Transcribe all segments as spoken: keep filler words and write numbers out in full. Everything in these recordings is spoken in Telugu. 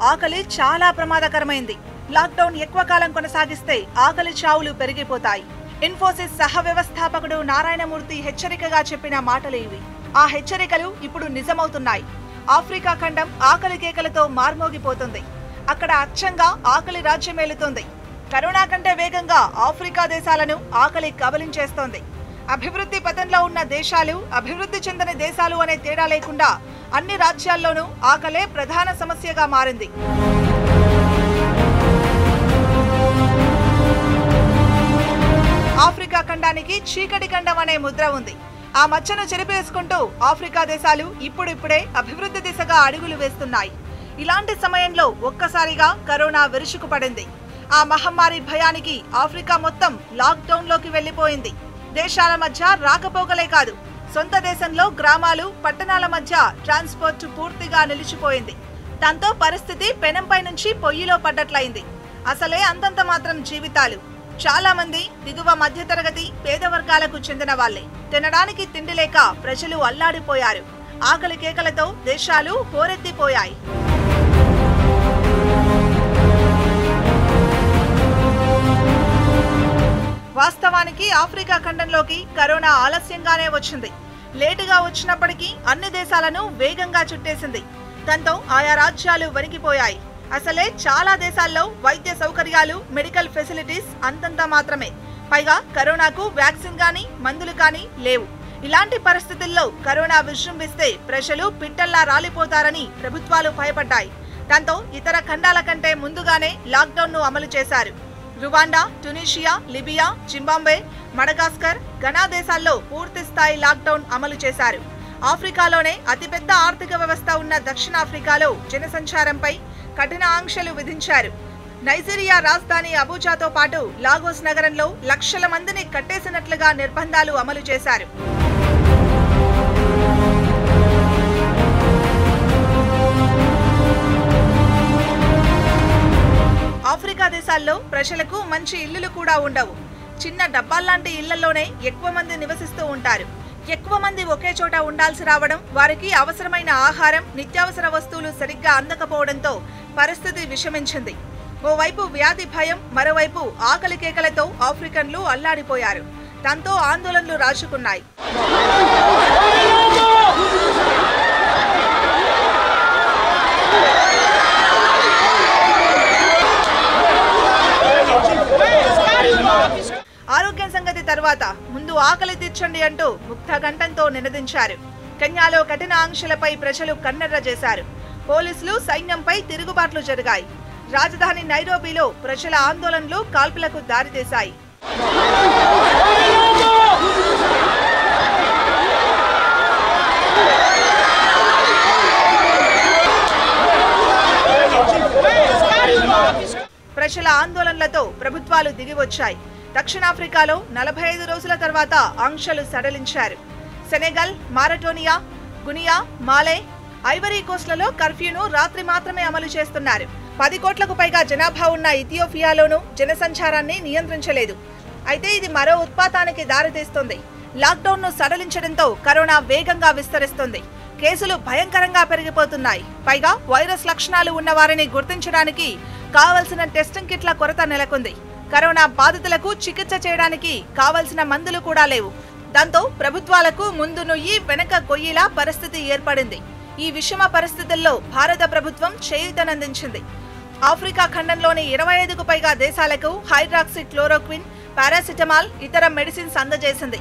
ఆకలి చాలా ప్రమాదకరమైంది. లాక్డౌన్ ఎక్కువ కాలం కొనసాగిస్తే ఆకలి చావులు పెరిగిపోతాయి. ఇన్ఫోసిస్ సహ వ్యవస్థాపకుడు నారాయణమూర్తి హెచ్చరికగా చెప్పిన మాటలు ఇవి. ఆ హెచ్చరికలు ఇప్పుడు నిజమవుతున్నాయి. ఆఫ్రికా ఖండం ఆకలి కేకలతో మార్మోగిపోతుంది. అక్కడ అచ్చంగా ఆకలి రాజ్యమేలుతోంది. కరోనా కంటే వేగంగా ఆఫ్రికా దేశాలను ఆకలి కబలించేస్తోంది. అభివృద్ధి పథంలో ఉన్న దేశాలు, అభివృద్ధి చెందని దేశాలు అనే తేడా లేకుండా అన్ని రాజ్యాల్లోనూ ఆకలే ప్రధాన సమస్యగా మారింది. ఆఫ్రికా ఖండానికి చీకటి ఖండం అనే ముద్ర ఉంది. ఆ మచ్చను చెరిపేసుకుంటూ ఆఫ్రికా దేశాలు ఇప్పుడిప్పుడే అభివృద్ధి దిశగా అడుగులు వేస్తున్నాయి. ఇలాంటి సమయంలో ఒక్కసారిగా కరోనా విరుచుకుపడింది. ఆ మహమ్మారి భయానికి ఆఫ్రికా మొత్తం లాక్డౌన్ లోకి వెళ్లిపోయింది. దేశాల మధ్య రాకపోకలే కాదు, సొంత దేశంలో గ్రామాలు, పట్టణాల మధ్య ట్రాన్స్పోర్ట్ పూర్తిగా నిలిచిపోయింది. దాంతో పరిస్థితి పెనంపై నుంచి పొయ్యిలో పడ్డట్లయింది. అసలే అంతంత మాత్రం జీవితాలు. చాలా మంది దిగువ మధ్యతరగతి పేద వర్గాలకు చెందిన వాళ్లే. తినడానికి తిండి లేక ప్రజలు అల్లాడిపోయారు. ఆకలి కేకలతో దేశాలు హోరెత్తిపోయాయి. వాస్తవానికి ఆఫ్రికా ఖండంలోకి కరోనా ఆలస్యంగానే వచ్చింది. లేటుగా వచ్చినప్పటికీ అన్ని దేశాలను వేగంగా చుట్టేసింది. దాంతో ఆయా రాజ్యాలు వణికిపోయాయి. అసలే చాలా దేశాల్లో వైద్య సౌకర్యాలు, మెడికల్ ఫెసిలిటీస్ అంతంత మాత్రమే. పైగా కరోనాకు వ్యాక్సిన్ గానీ, మందులు కానీ లేవు. ఇలాంటి పరిస్థితుల్లో కరోనా విజృంభిస్తే ప్రజలు పిట్టల్లా రాలిపోతారని ప్రభుత్వాలు భయపడ్డాయి. దాంతో ఇతర ఖండాల కంటే ముందుగానే లాక్డౌన్ ను అమలు చేశారు. Rwanda, Tunisia, Libya, Zimbabwe, Madagascar, Ghana దేశాల్లో పూర్తి స్థాయి లాక్డౌన్ అమలు చేశారు. ఆఫ్రికాలోనే అతిపెద్ద ఆర్థిక వ్యవస్థ ఉన్న దక్షిణాఫ్రికాలో జనసంచారంపై కఠిన ఆంక్షలు విధించారు. నైజీరియా రాజధాని అబూజాతో పాటు లాగోస్ నగరంలో లక్షల మందిని కట్టేసినట్లుగా నిర్బంధాలు అమలు చేశారు. ఆఫ్రికా దేశాల్లో ప్రజలకు మంచి ఇళ్లు కూడా ఉండవు. చిన్న డబ్బాల్లాంటి ఇళ్లలోనే ఎక్కువ మంది నివసిస్తూ ఉంటారు. ఎక్కువ మంది ఒకే చోట ఉండాల్సి రావడం, వారికి అవసరమైన ఆహారం, నిత్యావసర వస్తువులు సరిగ్గా అందకపోవడంతో పరిస్థితి విషమించింది. ఓవైపు వ్యాధి భయం, మరోవైపు ఆకలి కేకలతో ఆఫ్రికన్లు అల్లాడిపోయారు. దాంతో ఆందోళనలు రాజుకున్నాయి. ఆరోగ్యం సంగతి తర్వాత ముందు ఆకలి తీర్చండి అంటూ ముక్తకంఠంతో నినదించారు. కెన్యాలో కఠిన ఆంక్షలపై ప్రజలు కన్నెర్ర చేశారు. పోలీసులు, సైన్యంపై తిరుగుబాట్లు జరిగాయి. రాజధాని నైరోబీలో ప్రజల ఆందోళనలు కాల్పులకు దారితీశాయి. ప్రజల ఆందోళనలతో ప్రభుత్వాలు దిగివచ్చాయి. దక్షిణాఫ్రికాలో నలభై ఐదు రోజుల తర్వాత ఆంక్షలు సడలించారు. సెనెగల్, మారటోనియా, గునియా, మాలే, ఐవరీ కోస్ట్లలో కర్ఫ్యూను రాత్రి మాత్రమే అమలు చేస్తున్నారు. పది కోట్లకు పైగా జనాభా ఉన్న ఇథియోపియాలోనూ జనసంచారాన్ని నియంత్రించలేదు. అయితే ఇది మరో ఉత్పాతానికి దారితీస్తుంది. లాక్డౌన్ ను సడలించడంతో కరోనా వేగంగా విస్తరిస్తుంది. కేసులు భయంకరంగా పెరిగిపోతున్నాయి. పైగా వైరస్ లక్షణాలు ఉన్న వారిని గుర్తించడానికి కావలసిన టెస్టింగ్ కిట్ల కొరత నెలకొంది. కరోనా బాధితులకు చికిత్స చేయడానికి కావలసిన మందులు కూడా లేవు. దాంతో ప్రభుత్వాలకు ముందు నుయ్యి వెనక గొయ్యిలా పరిస్థితి ఏర్పడింది. ఈ విషమ పరిస్థితుల్లో భారత ప్రభుత్వం చేయూతనందించింది. ఆఫ్రికా ఖండంలోని ఇరవై ఐదుకు పైగా దేశాలకు హైడ్రాక్సీ క్లోరోక్విన్, పారాసిటమాల్, ఇతర మెడిసిన్స్ అందజేసింది.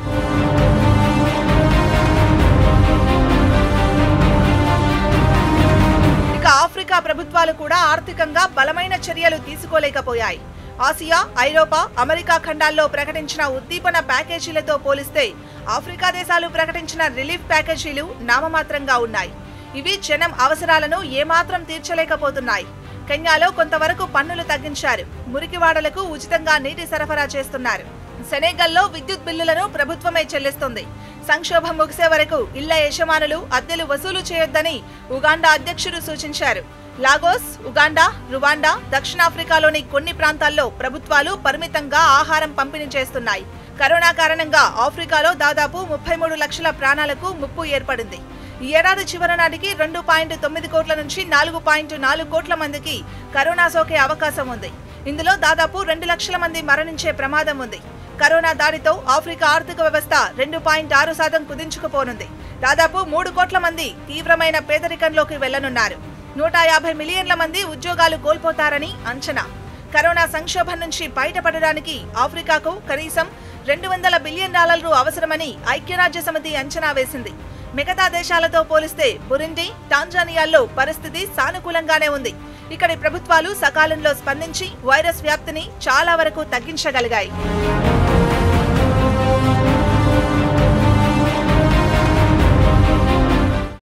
ఇక ఆఫ్రికా ప్రభుత్వాలు కూడా ఆర్థికంగా బలమైన చర్యలు తీసుకోలేకపోయాయి. ఆసియా, ఐరోపా, అమెరికా ఖండాల్లో ప్రకటించిన ఉద్దీపన ప్యాకేజీలతో పోలిస్తే ఆఫ్రికా దేశాలు ప్రకటించిన రిలీఫ్ ప్యాకేజీలు నామమాత్రంగా ఉన్నాయి. ఇవి జనం అవసరాలను ఏమాత్రం తీర్చలేకపోతున్నాయి. కెన్యాలో కొంతవరకు పన్నులు తగ్గించారు. మురికివాడలకు ఉచితంగా నీటి సరఫరా చేస్తున్నారు. సెనెగల్లో విద్యుత్ బిల్లులను ప్రభుత్వమే చెల్లిస్తుంది. సంక్షోభం ముగిసే వరకు ఇళ్ల యజమానులు అద్దెలు వసూలు చేయొద్దని ఉగాండా అధ్యక్షుడు సూచించారు. లాగోస్, ఉగాండా, రువాండా, దక్షిణాఫ్రికాలోని కొన్ని ప్రాంతాల్లో ప్రభుత్వాలు పరిమితంగా ఆహారం పంపిణీ చేస్తున్నాయి. కరోనా కారణంగా ఆఫ్రికాలో దాదాపు ముప్పై మూడు లక్షల ప్రాణాలకు ముప్పు ఏర్పడింది. ఈ ఏడాది చివరి నాటికి రెండు పాయింట్ తొమ్మిది కోట్ల నుంచి నాలుగు పాయింట్ నాలుగు కోట్ల మందికి కరోనా సోకే అవకాశం ఉంది. ఇందులో దాదాపు రెండు లక్షల మంది మరణించే ప్రమాదం ఉంది. కరోనా దాడితో ఆఫ్రికా ఆర్థిక వ్యవస్థ రెండు పాయింట్ ఆరు శాతం కుదించుకుపోనుంది. దాదాపు మూడు కోట్ల మంది తీవ్రమైన పేదరికంలోకి వెళ్లనున్నారు. నూట యాభై మిలియన్ల మంది ఉద్యోగాలు కోల్పోతారని అంచనా. కరోనా సంక్షోభం నుంచి బయటపడడానికి ఆఫ్రికాకు కనీసం రెండు వందల బిలియన్ డాలర్లు అవసరమని ఐక్యరాజ్య సమితి అంచనా వేసింది. మిగతా దేశాలతో పోలిస్తే బురుండి, టాంజానియాల్లో పరిస్థితి సానుకూలంగానే ఉంది. ఇక్కడి ప్రభుత్వాలు సకాలంలో స్పందించి వైరస్ వ్యాప్తిని చాలా వరకు తగ్గించగలిగాయి.